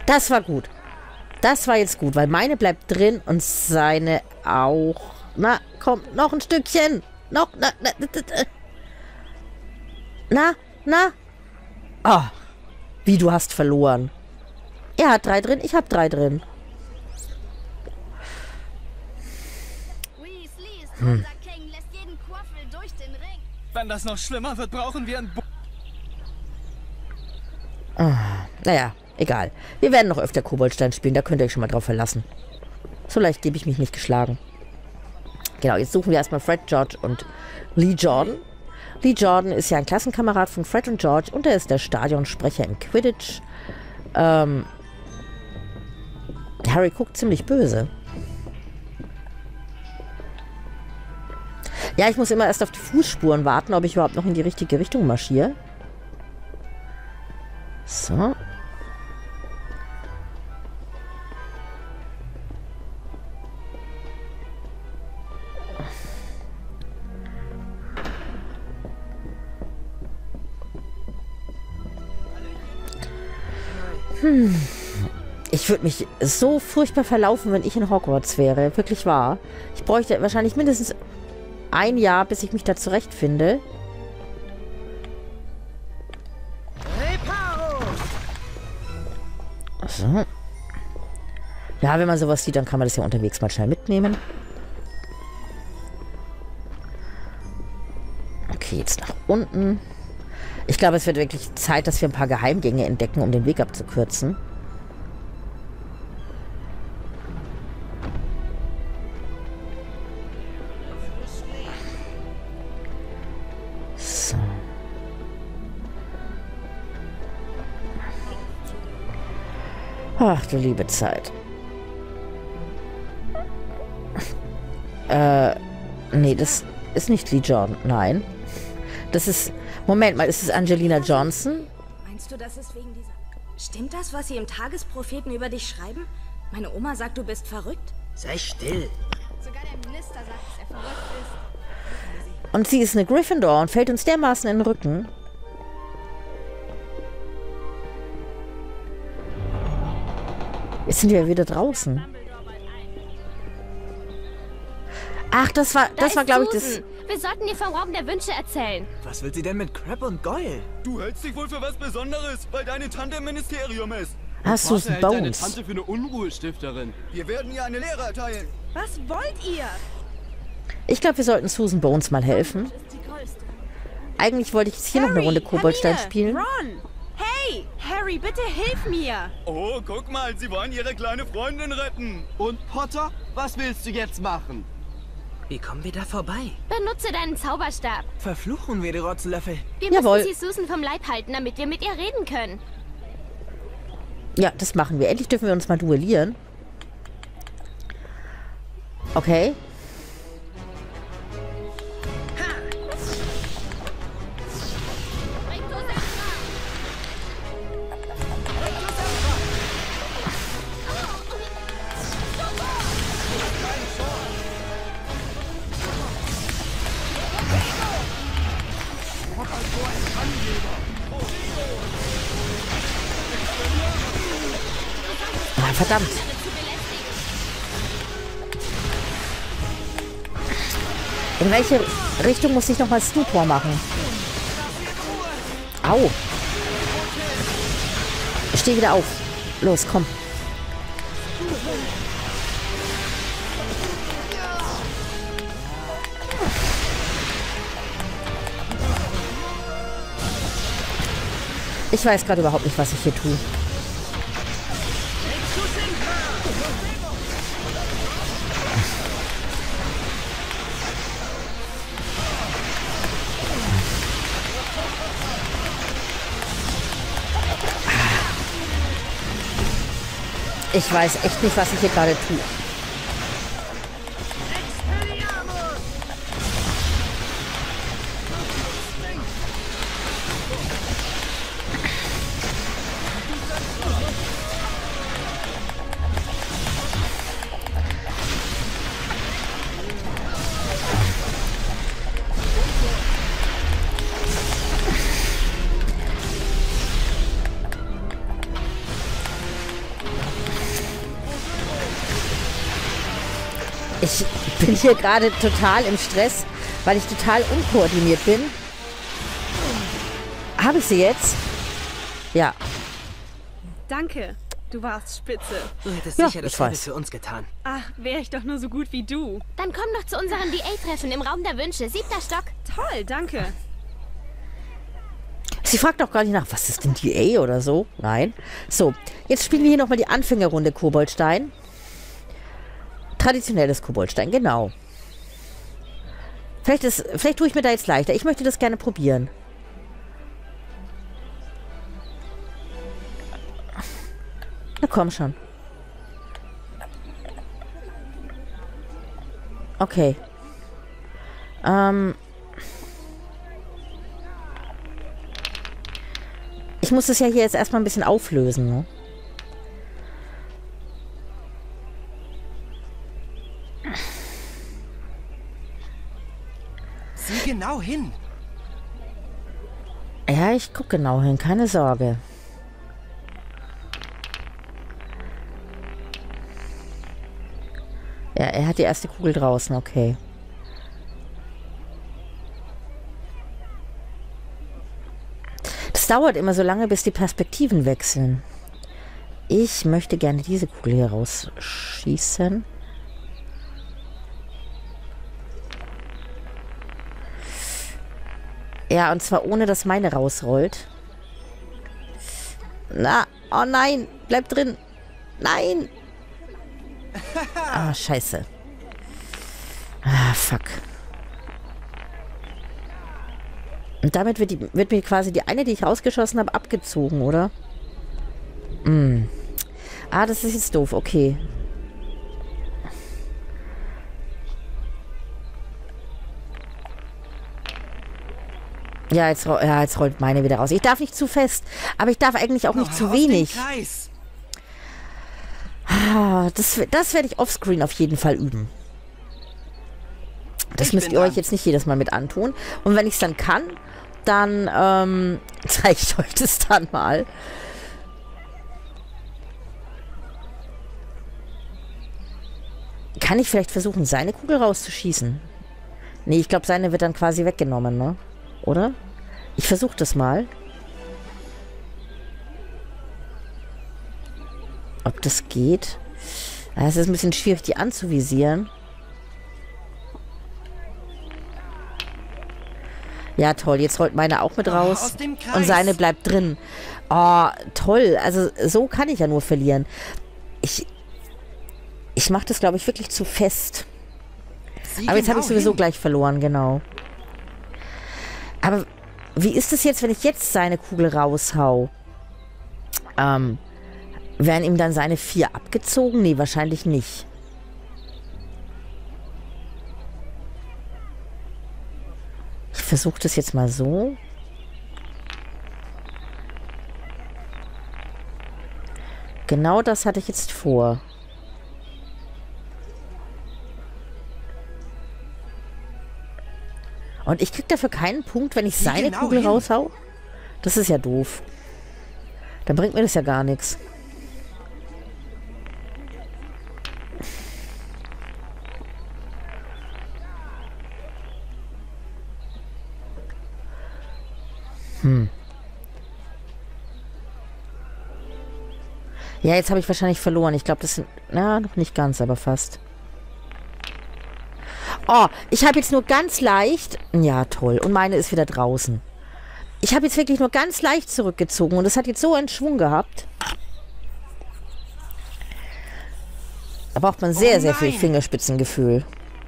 Das war gut. Das war jetzt gut, weil meine bleibt drin und seine auch. Na, komm, noch ein Stückchen. Noch, na. Oh, wie, du hast verloren. Er hat 3 drin, ich habe 3 drin. Wenn das noch schlimmer wird, brauchen wir ein Naja, egal. Wir werden noch öfter Koboldstein spielen, da könnt ihr euch schon mal drauf verlassen. So leicht gebe ich mich nicht geschlagen. Genau, jetzt suchen wir erstmal Fred, George und Lee Jordan. Lee Jordan ist ja ein Klassenkamerad von Fred und George und er ist der Stadionsprecher im Quidditch. Harry guckt ziemlich böse. Ja, ich muss immer erst auf die Fußspuren warten, ob ich überhaupt noch in die richtige Richtung marschiere. So. Ich würde mich so furchtbar verlaufen, wenn ich in Hogwarts wäre. Wirklich wahr. Ich bräuchte wahrscheinlich mindestens ein Jahr, bis ich mich da zurechtfinde. So. Ja, wenn man sowas sieht, dann kann man das ja unterwegs mal schnell mitnehmen. Okay, jetzt nach unten. Ich glaube, es wird wirklich Zeit, dass wir ein paar Geheimgänge entdecken, um den Weg abzukürzen. So. Ach, du liebe Zeit. Nee, das ist nicht Lee Jordan. Nein. Das ist... Moment mal, ist es Angelina Johnson? Meinst du, das ist wegen dieser... Stimmt das, was sie im Tagespropheten über dich schreiben? Meine Oma sagt, du bist verrückt. Sei still. Sogar der Minister sagt, dass er verrückt ist. Und sie ist eine Gryffindor und fällt uns dermaßen in den Rücken. Jetzt sind wir wieder draußen. Ach, das war glaube ich, das... Wir sollten ihr vom Raum der Wünsche erzählen. Was will sie denn mit Crab und Goyle? Du hältst dich wohl für was Besonderes, weil deine Tante im Ministerium ist. Ah, Susan Deine Bones. Tante für eine Unruhestifterin. Wir werden ihr eine Lehre erteilen. Was wollt ihr? Ich glaube, wir sollten Susan Bones mal helfen. Eigentlich wollte ich jetzt hier noch eine Runde Koboldstein spielen. Ron! Hey! Harry, bitte hilf mir! Oh, guck mal, sie wollen ihre kleine Freundin retten. Und Potter, was willst du jetzt machen? Wie kommen wir da vorbei? Benutze deinen Zauberstab. Verfluchen wir die Rotzenlöffel. Wir Jawohl. müssen sie Susan vom Leib halten, damit wir mit ihr reden können. Ja, das machen wir. Endlich dürfen wir uns mal duellieren. Okay. Ah, verdammt. In welche Richtung muss ich nochmal Stupor machen? Au. Steh wieder auf. Los, komm. Ich weiß gerade überhaupt nicht, was ich hier tue. Ich weiß echt nicht, was ich hier gerade tue. Ich bin hier gerade total im Stress, weil ich total unkoordiniert bin. Habe ich sie jetzt? Ja. Danke, du warst spitze. Du hättest Ja, sicher ich dasselbe weiß. für uns getan. Ach, wäre ich doch nur so gut wie du. Dann komm doch zu unserem DA-Treffen im Raum der Wünsche. 7. Stock. Toll, danke. Sie fragt auch gar nicht nach, was ist denn DA oder so? Nein. So, jetzt spielen wir hier nochmal die Anfängerrunde Koboldstein. Traditionelles Koboldstein, genau. Vielleicht tue ich mir da jetzt leichter. Ich möchte das gerne probieren. Na komm schon. Okay. Ich muss das ja hier jetzt erstmal ein bisschen auflösen, ne? Sieh genau hin. Ja, ich gucke genau hin, keine Sorge. Ja, er hat die erste Kugel draußen, okay. Das dauert immer so lange, bis die Perspektiven wechseln. Ich möchte gerne diese Kugel hier rausschießen. Ja, und zwar ohne, dass meine rausrollt. Na, oh nein, bleib drin. Nein. Ah, scheiße. Ah, fuck. Und damit wird mir quasi die eine, die ich rausgeschossen habe, abgezogen, oder? Ah, das ist jetzt doof, okay. Ja, jetzt rollt meine wieder raus. Ich darf nicht zu fest, aber ich darf eigentlich auch nicht zu wenig. Ah, das werde ich offscreen auf jeden Fall üben. Das müsst ihr euch jetzt nicht jedes Mal mit antun. Und wenn ich es dann kann, dann zeige ich euch das dann mal. Kann ich vielleicht versuchen, seine Kugel rauszuschießen? Nee, ich glaube, seine wird dann quasi weggenommen, ne? Oder? Ich versuche das mal. Ob das geht? Ja, es ist ein bisschen schwierig, die anzuvisieren. Ja, toll. Jetzt rollt meine auch mit raus. Und seine bleibt drin. Oh, toll. Also, so kann ich ja nur verlieren. Ich mache das, glaube ich, wirklich zu fest. Aber jetzt habe ich sowieso gleich verloren, genau. Aber wie ist es jetzt, wenn ich jetzt seine Kugel raushau? Werden ihm dann seine 4 abgezogen? Nee, wahrscheinlich nicht. Ich versuche das jetzt mal so. Genau das hatte ich jetzt vor. Und ich krieg dafür keinen Punkt, wenn ich seine Kugel raushau? Das ist ja doof. Dann bringt mir das ja gar nichts. Ja, jetzt habe ich wahrscheinlich verloren. Ich glaube, das sind... Na, noch nicht ganz, aber fast. Oh, ich habe jetzt nur ganz leicht... Ja, toll. Und meine ist wieder draußen. Ich habe jetzt wirklich nur ganz leicht zurückgezogen. Und es hat jetzt so einen Schwung gehabt. Da braucht man sehr, sehr viel Fingerspitzengefühl.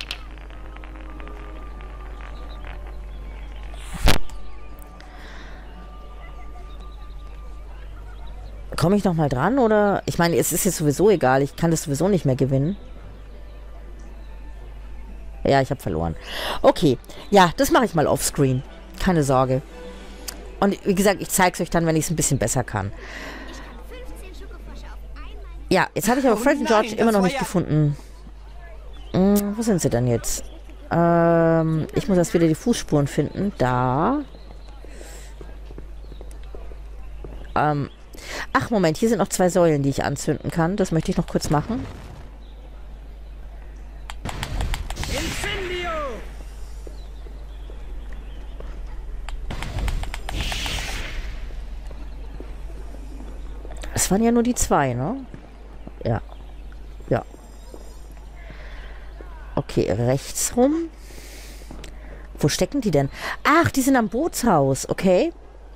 Komme ich nochmal dran, oder? Ich meine, es ist jetzt sowieso egal. Ich kann das sowieso nicht mehr gewinnen. Ja, ich habe verloren. Okay. Ja, das mache ich mal offscreen. Keine Sorge. Und wie gesagt, ich zeige es euch dann, wenn ich es ein bisschen besser kann. Ja, jetzt habe ich aber Fred und George immer noch nicht gefunden. Wo sind sie denn jetzt? Ich muss erst wieder die Fußspuren finden. Da. Ach, Moment, hier sind noch 2 Säulen, die ich anzünden kann. Das möchte ich noch kurz machen. Das waren ja nur die 2, ne? Ja. Ja. Okay, rechts rum. Wo stecken die denn? Ach, die sind am Bootshaus. Okay.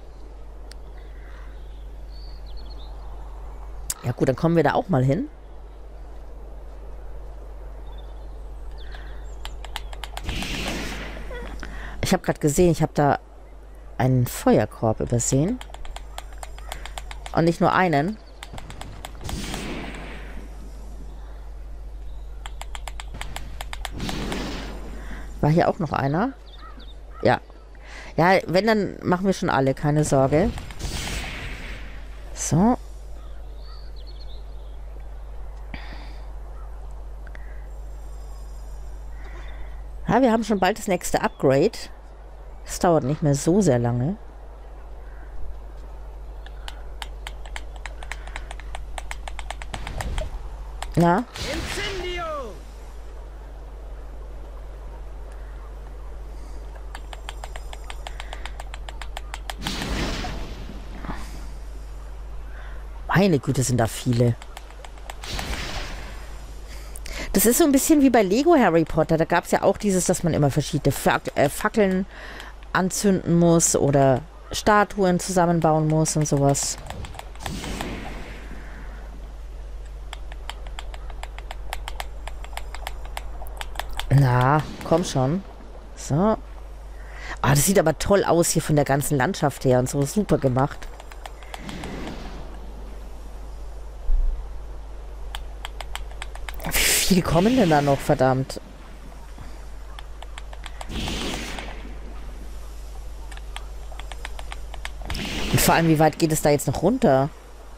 Ja gut, dann kommen wir da auch mal hin. Ich habe gerade gesehen, ich habe da einen Feuerkorb übersehen. Und nicht nur einen. War hier auch noch einer? Ja. Ja, wenn, dann machen wir schon alle, keine Sorge. So. Ja, wir haben schon bald das nächste Upgrade. Das dauert nicht mehr so sehr lange. Na? Incendio! Meine Güte, sind da viele. Das ist so ein bisschen wie bei Lego Harry Potter. Da gab es ja auch dieses, dass man immer verschiedene Fackeln anzünden muss oder Statuen zusammenbauen muss und sowas. Na, komm schon. So. Ah, das sieht aber toll aus hier von der ganzen Landschaft her und so. Super gemacht. Wie viele kommen denn da noch, verdammt? Und vor allem, wie weit geht es da jetzt noch runter?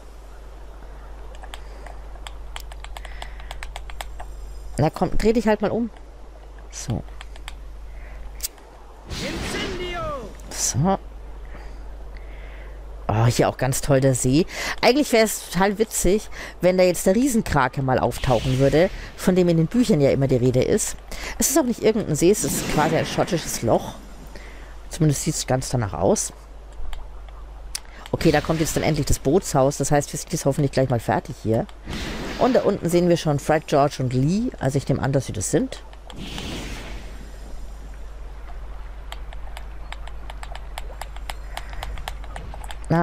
Na komm, dreh dich halt mal um. So. So. Oh, hier auch ganz toll der See. Eigentlich wäre es total witzig, wenn da jetzt der Riesenkrake mal auftauchen würde, von dem in den Büchern ja immer die Rede ist. Es ist auch nicht irgendein See, es ist quasi ein schottisches Loch. Zumindest sieht es ganz danach aus. Okay, da kommt jetzt dann endlich das Bootshaus. Das heißt, wir sind jetzt hoffentlich gleich mal fertig hier. Und da unten sehen wir schon Fred, George und Lee. Also ich nehme an, dass sie das sind. Na.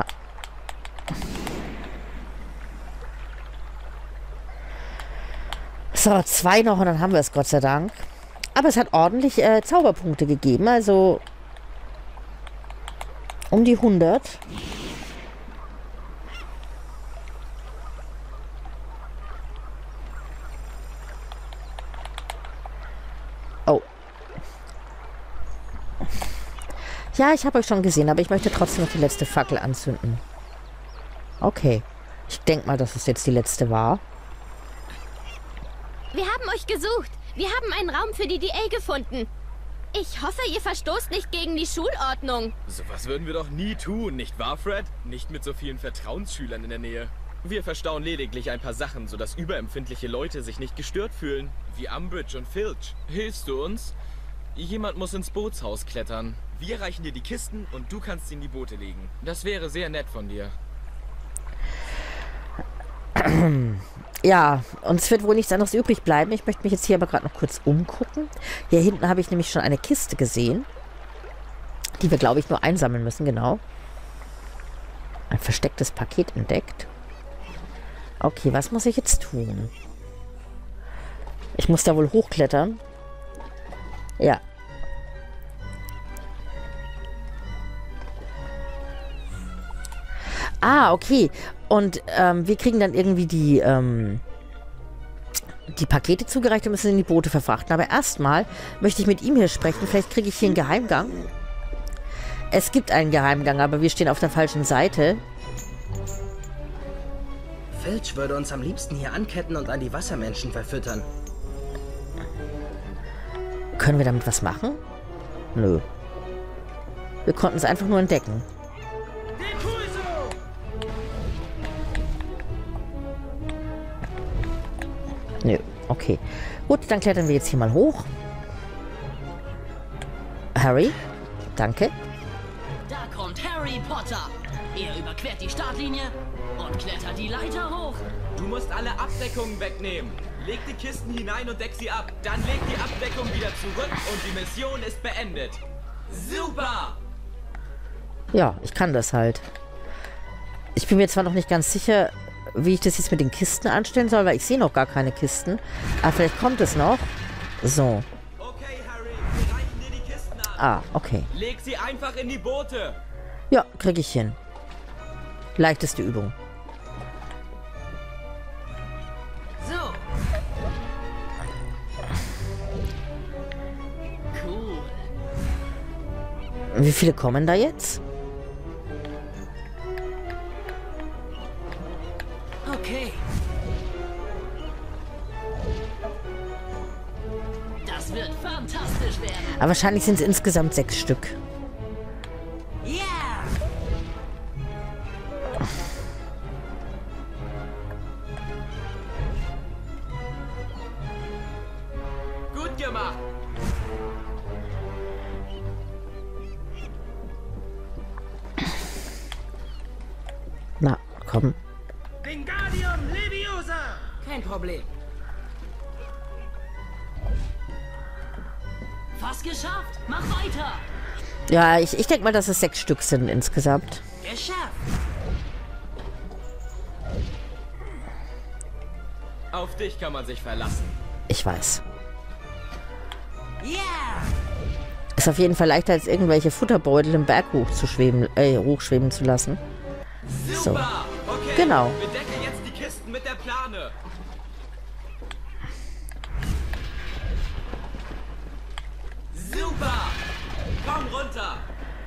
So, 2 noch und dann haben wir es, Gott sei Dank. Aber es hat ordentlich Zauberpunkte gegeben. Also um die 100. Oh. Ja, ich habe euch schon gesehen, aber ich möchte trotzdem noch die letzte Fackel anzünden. Okay. Ich denke mal, dass es jetzt die letzte war. Wir haben euch gesucht. Wir haben einen Raum für die DA gefunden. Ich hoffe, ihr verstoßt nicht gegen die Schulordnung. Sowas würden wir doch nie tun, nicht wahr, Fred? Nicht mit so vielen Vertrauensschülern in der Nähe. Wir verstauen lediglich ein paar Sachen, sodass überempfindliche Leute sich nicht gestört fühlen. Wie Umbridge und Filch. Hilfst du uns? Jemand muss ins Bootshaus klettern. Wir reichen dir die Kisten und du kannst sie in die Boote legen. Das wäre sehr nett von dir. Ja, und es wird wohl nichts anderes übrig bleiben. Ich möchte mich jetzt hier aber gerade noch kurz umgucken. Hier hinten habe ich nämlich schon eine Kiste gesehen. Die wir, glaube ich, nur einsammeln müssen, genau. Ein verstecktes Paket entdeckt. Okay, was muss ich jetzt tun? Ich muss da wohl hochklettern. Ja. Ah, okay. Und wir kriegen dann irgendwie die Pakete zugereicht und müssen in die Boote verfrachten. Aber erstmal möchte ich mit ihm hier sprechen. Vielleicht kriege ich hier einen Geheimgang. Es gibt einen Geheimgang, aber wir stehen auf der falschen Seite. Filch würde uns am liebsten hier anketten und an die Wassermenschen verfüttern. Können wir damit was machen? Nö. Wir konnten es einfach nur entdecken. Nö, okay. Gut, dann klettern wir jetzt hier mal hoch. Harry, danke. Da kommt Harry Potter. Er überquert die Startlinie und klettert die Leiter hoch. Du musst alle Abdeckungen wegnehmen. Leg die Kisten hinein und deck sie ab. Dann leg die Abdeckung wieder zurück und die Mission ist beendet. Super! Ja, ich kann das halt. Ich bin mir zwar noch nicht ganz sicher, wie ich das jetzt mit den Kisten anstellen soll, weil ich sehe noch gar keine Kisten. Aber vielleicht kommt es noch. So. Okay, Harry, wir reichen dir die Kisten an. Ah, okay. Leg sie einfach in die Boote. Ja, kriege ich hin. Leichteste Übung. So. Cool. Wie viele kommen da jetzt? Okay. Das wird fantastisch werden. Aber wahrscheinlich sind es insgesamt 6 Stück. Yeah! Gut gemacht. Na, komm. Wingardium Leviosa! Kein Problem. Fast geschafft. Mach weiter. Ja, ich denke mal, dass es 6 Stück sind insgesamt. Geschafft. Auf dich kann man sich verlassen. Ich weiß. Yeah! Ist auf jeden Fall leichter, als irgendwelche Futterbeutel im Berg hochschweben zu lassen. So. Super! Okay, Genau. wir decken jetzt die Kisten mit der Plane. Super! Komm runter!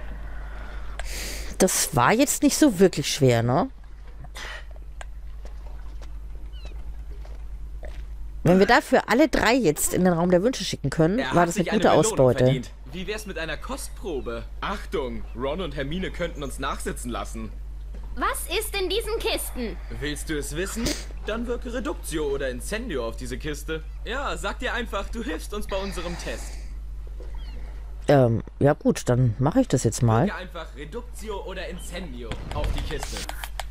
Das war jetzt nicht so wirklich schwer, ne? Wenn wir dafür alle 3 jetzt in den Raum der Wünsche schicken können, Er war hat das sich eine gute Belohnung Ausbeute. verdient. Wie wär's mit einer Kostprobe? Achtung, Ron und Hermine könnten uns nachsitzen lassen. Was ist in diesen Kisten? Willst du es wissen? Dann wirke Reduktio oder Incendio auf diese Kiste. Ja, sag dir einfach, du hilfst uns bei unserem Test. Ja gut, dann mache ich das jetzt mal. Wirke einfach Reduktio oder Incendio auf die Kiste.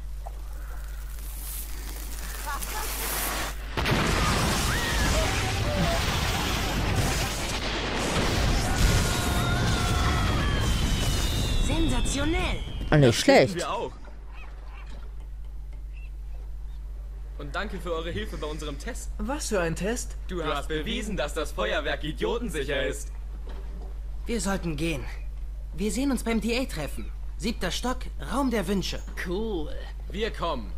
Sensationell. Nicht schlecht. Wir auch. Und danke für eure Hilfe bei unserem Test. Was für ein Test? Du hast bewiesen, dass das Feuerwerk idiotensicher ist. Wir sollten gehen. Wir sehen uns beim TA-Treffen. 7. Stock, Raum der Wünsche. Cool. Wir kommen.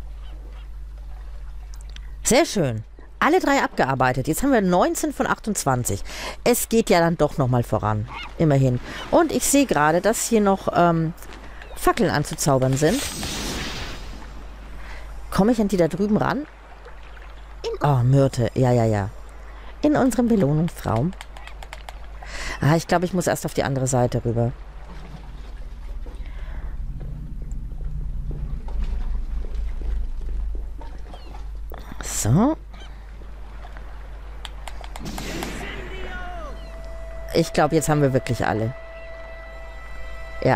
Sehr schön. Alle 3 abgearbeitet. Jetzt haben wir 19 von 28. Es geht ja dann doch nochmal voran. Immerhin. Und ich sehe gerade, dass hier noch Fackeln anzuzaubern sind. Komme ich an die da drüben ran? Oh, Myrte. Ja. In unserem Belohnungsraum. Ah, ich glaube, ich muss erst auf die andere Seite rüber. So. Ich glaube, jetzt haben wir wirklich alle. Ja.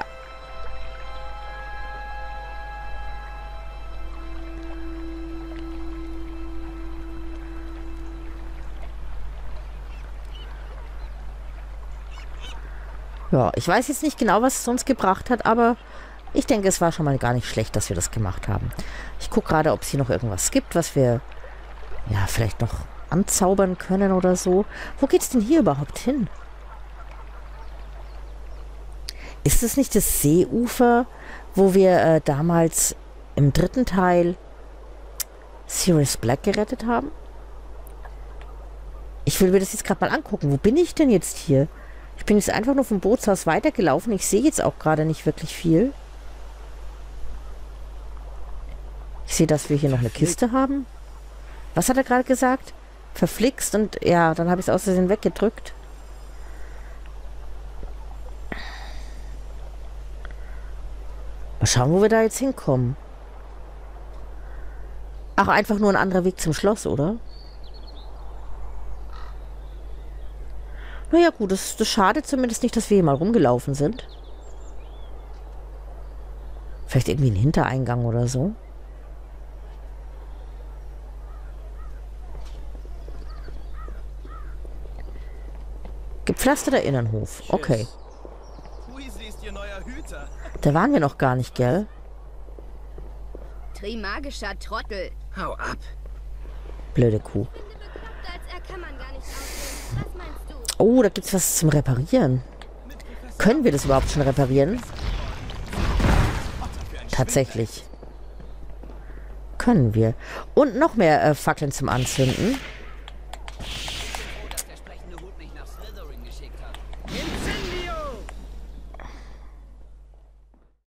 Ja, ich weiß jetzt nicht genau, was es uns gebracht hat, aber ich denke, es war schon mal gar nicht schlecht, dass wir das gemacht haben. Ich gucke gerade, ob es hier noch irgendwas gibt, was wir ja vielleicht noch anzaubern können oder so. Wo geht's denn hier überhaupt hin? Ist es nicht das Seeufer, wo wir damals im 3. Teil Sirius Black gerettet haben? Ich will mir das jetzt gerade mal angucken. Wo bin ich denn jetzt hier? Ich bin jetzt einfach nur vom Bootshaus weitergelaufen. Ich sehe jetzt auch gerade nicht wirklich viel. Ich sehe, dass wir hier noch eine Kiste haben. Was hat er gerade gesagt? Verflixt und ja, dann habe ich es aus Versehen weggedrückt. Mal schauen, wo wir da jetzt hinkommen. Ach, einfach nur ein anderer Weg zum Schloss, oder? Naja gut, das schadet zumindest nicht, dass wir hier mal rumgelaufen sind. Vielleicht irgendwie ein Hintereingang oder so. Gepflasterter Innenhof. Okay. Weasley ist ihr neuer Hüter. Da waren wir noch gar nicht, gell? Trimagischer Trottel. Hau ab. Blöde Kuh. Ich finde bekloppt, als er kann man gar nicht aussehen. Was meinst du? Oh, da gibt's was zum Reparieren. Können wir das überhaupt schon reparieren? Tatsächlich. Können wir. Und noch mehr Fackeln zum Anzünden.